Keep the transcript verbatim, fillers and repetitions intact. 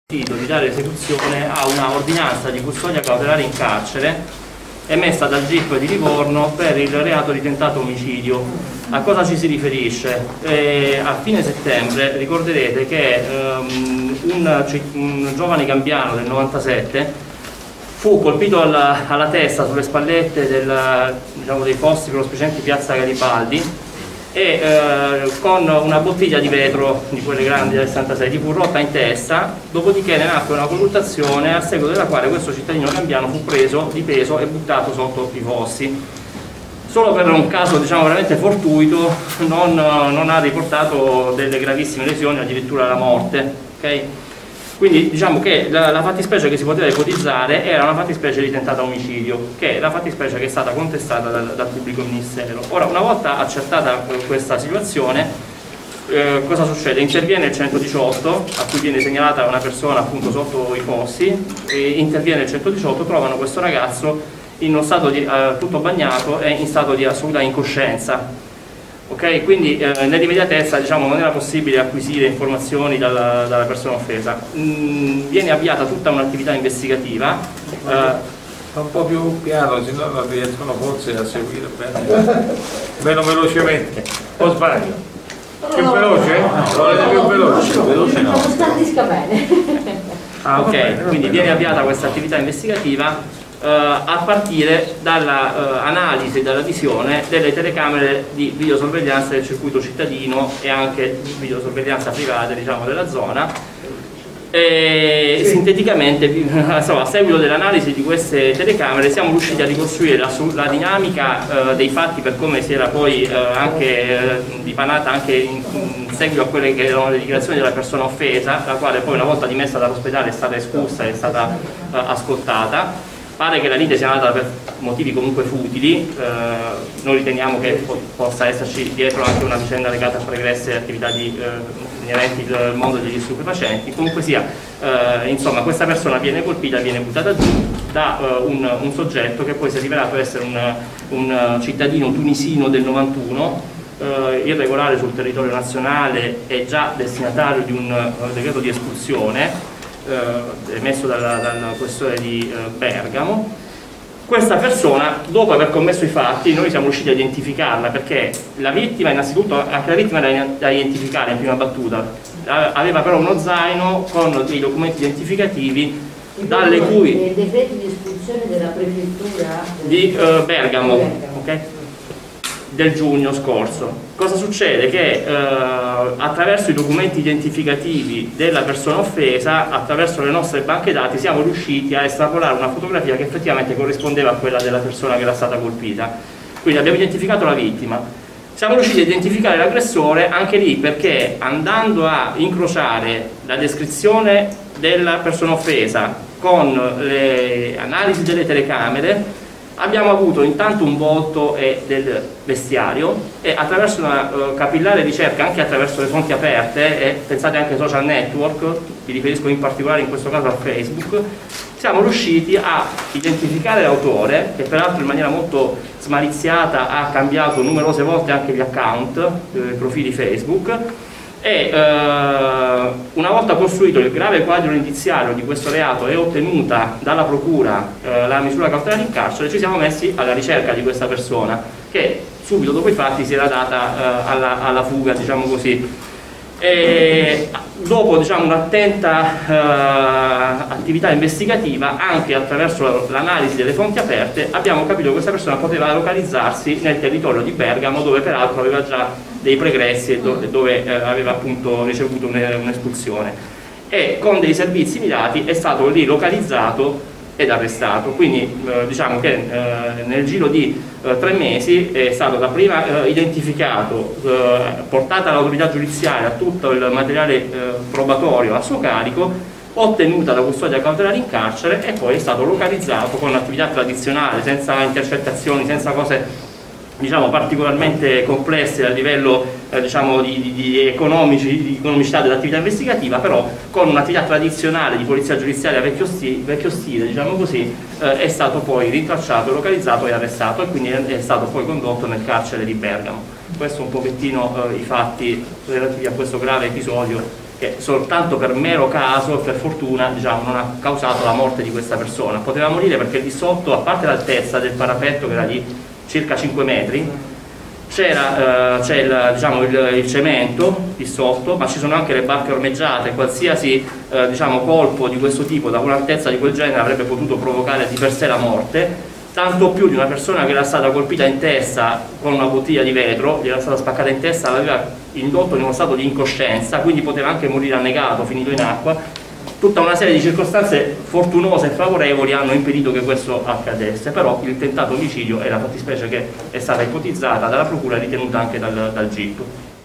di dare esecuzione a una ordinanza di custodia cautelare in carcere emessa dal G I P di Livorno per il reato di tentato omicidio. A cosa ci si riferisce? Eh, a fine settembre ricorderete che um, un, un giovane gambiano del novantasette fu colpito alla, alla testa, sulle spallette del, diciamo, dei fossi prospicienti Piazza Garibaldi e eh, con una bottiglia di vetro di quelle grandi del sessantasei gli fu rotta in testa, dopodiché ne nacque una colluttazione a seguito della quale questo cittadino gambiano fu preso di peso e buttato sotto i fossi. Solo per un caso, diciamo, veramente fortuito non, non ha riportato delle gravissime lesioni, addirittura la morte. Okay? Quindi diciamo che la, la fattispecie che si poteva ipotizzare era una fattispecie di tentato omicidio, che è la fattispecie che è stata contestata dal, dal pubblico ministero. Ora, una volta accertata questa situazione, eh, cosa succede? Interviene il centodiciotto, a cui viene segnalata una persona appunto sotto i fossi, e interviene il centodiciotto, trovano questo ragazzo in uno stato di, eh, tutto bagnato e in stato di assoluta incoscienza. Okay, quindi eh, nell'immediatezza, diciamo, non era possibile acquisire informazioni dalla, dalla persona offesa. Mm, viene avviata tutta un'attività investigativa. Eh, un po' più piano, se no non riescono forse a seguire bene, meno velocemente. O sbaglio? Più veloce? No, volete più veloce? Veloce no. Ah, ok, quindi viene avviata questa attività investigativa Uh, a partire dall'analisi uh, e dalla visione delle telecamere di videosorveglianza del circuito cittadino e anche di videosorveglianza privata, diciamo, della zona. E sì. Sinteticamente, insomma, a seguito dell'analisi di queste telecamere siamo riusciti a ricostruire la, la dinamica uh, dei fatti, per come si era poi uh, anche uh, dipanata anche in, in seguito a quelle che erano le dichiarazioni della persona offesa, la quale poi, una volta dimessa dall'ospedale, è stata escussa e è stata uh, ascoltata. Pare che la lite sia nata per motivi comunque futili, eh, noi riteniamo che po possa esserci dietro anche una vicenda legata a pregresse attività di, eh, inerenti al mondo degli stupefacenti. Comunque sia, eh, insomma, questa persona viene colpita, viene buttata giù da eh, un, un soggetto che poi si è rivelato essere un, un cittadino tunisino del novantuno, eh, irregolare sul territorio nazionale e già destinatario di un uh, decreto di espulsione Eh, emesso dalla, dalla questore di eh, Bergamo. Questa persona, dopo aver commesso i fatti, noi siamo riusciti a identificarla, perché la vittima, innanzitutto, anche la vittima era da identificare in prima battuta, aveva però uno zaino con dei documenti identificativi dalle cui... I decreti di espulsione della prefettura di eh, Bergamo, okay? Del giugno scorso. Cosa succede? Che eh, attraverso i documenti identificativi della persona offesa, attraverso le nostre banche dati, siamo riusciti a estrapolare una fotografia che effettivamente corrispondeva a quella della persona che era stata colpita. Quindi abbiamo identificato la vittima, siamo riusciti a identificare l'aggressore anche lì, perché andando a incrociare la descrizione della persona offesa con le analisi delle telecamere, abbiamo avuto intanto un volto e del vestiario, e attraverso una uh, capillare ricerca, anche attraverso le fonti aperte, e pensate anche ai social network, mi riferisco in particolare in questo caso a Facebook, siamo riusciti a identificare l'autore, che peraltro in maniera molto smaliziata ha cambiato numerose volte anche gli account, eh, i profili Facebook, e eh, una volta costruito il grave quadro indiziario di questo reato e ottenuta dalla procura eh, la misura cautelare in carcere, ci siamo messi alla ricerca di questa persona, che subito dopo i fatti si era data eh, alla, alla fuga, diciamo così. E dopo, diciamo, un'attenta eh, attività investigativa, anche attraverso l'analisi delle fonti aperte, abbiamo capito che questa persona poteva localizzarsi nel territorio di Bergamo, dove peraltro aveva già dei pregressi e dove, dove eh, aveva appunto ricevuto un'espulsione, e con dei servizi mirati è stato lì localizzato ed arrestato. Quindi eh, diciamo che eh, nel giro di eh, tre mesi è stato dapprima eh, identificato, eh, portata all'autorità giudiziaria tutto il materiale eh, probatorio a suo carico, ottenuta la custodia cautelare in carcere, e poi è stato localizzato con un'attività tradizionale, senza intercettazioni, senza cose, diciamo, particolarmente complesse a livello eh, diciamo, di, di, di, economici, di economicità dell'attività investigativa, però con un'attività tradizionale di polizia giudiziaria vecchio stile, vecchio stile diciamo così, eh, è stato poi rintracciato, localizzato e arrestato, e quindi è, è stato poi condotto nel carcere di Bergamo. Questo un pochettino eh, i fatti relativi a questo grave episodio che soltanto per mero caso, per fortuna, diciamo, non ha causato la morte di questa persona. Poteva morire perché lì sotto, a parte l'altezza del parapetto che era di circa cinque metri, c'era eh, il, diciamo, il, il cemento lì sotto, ma ci sono anche le barche ormeggiate. Qualsiasi eh, diciamo, colpo di questo tipo da un'altezza di quel genere avrebbe potuto provocare di per sé la morte, tanto più di una persona che era stata colpita in testa con una bottiglia di vetro, gli era stata spaccata in testa, l'aveva indotto in uno stato di incoscienza, quindi poteva anche morire annegato, finito in acqua. Tutta una serie di circostanze fortunose e favorevoli hanno impedito che questo accadesse, però il tentato omicidio è la fattispecie che è stata ipotizzata dalla procura e ritenuta anche dal, dal G I P.